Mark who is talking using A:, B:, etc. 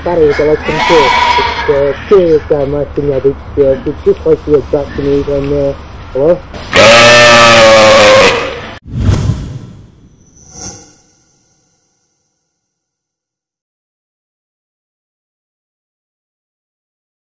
A: Barry, would you like some tea? It's serious, Martin, yeah, it's just like you were back to me when, hello?